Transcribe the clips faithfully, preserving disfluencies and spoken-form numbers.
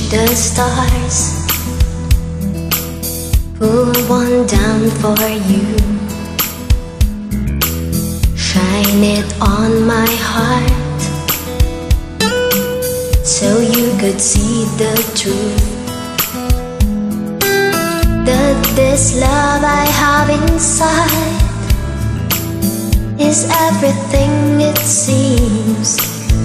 the stars, pull one down for you, shine it on my heart, so you could see the truth, that this love I have inside is everything it seems.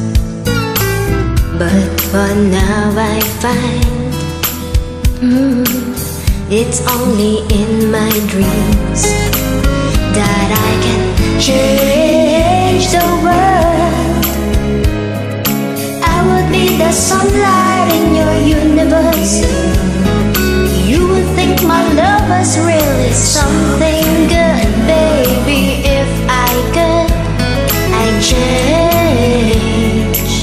But for now I find mm, it's only in my dreams that I can change the world. I would be the sunlight in your universe. You would think my love was really something good, baby. If I could, I'd change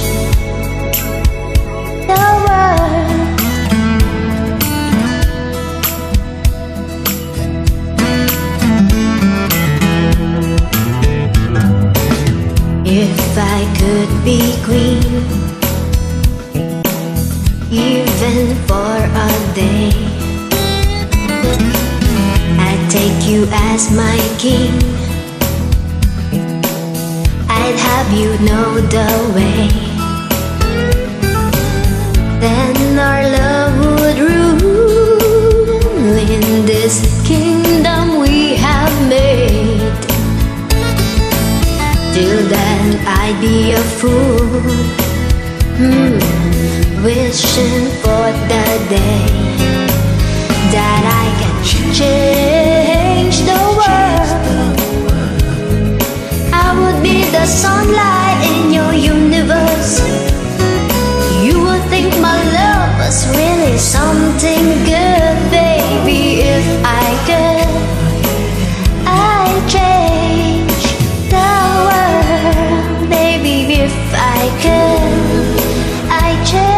the world. If I could be queen, even for a day, I'd take you as my king. I'd have you know the way. Then our love would rule in this kingdom we have made. Till then I'd be a fool, hmm, wishing for the day that I can change the world. I would be the sunlight in your universe. You would think my love was really something good, baby. If I could, I'd change the world, baby. If I could, I'd change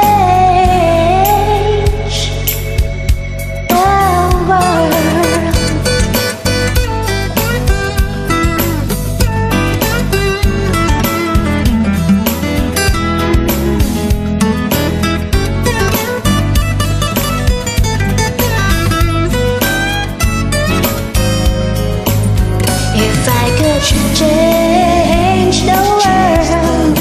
change the world.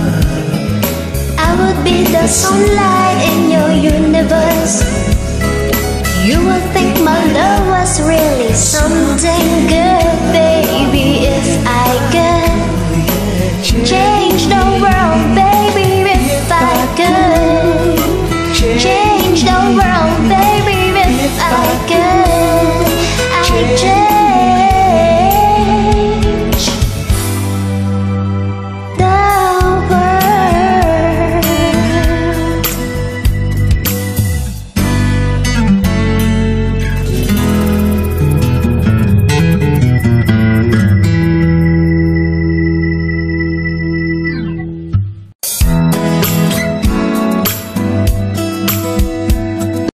I would be the sunlight in your universe. You would think my love was really something good.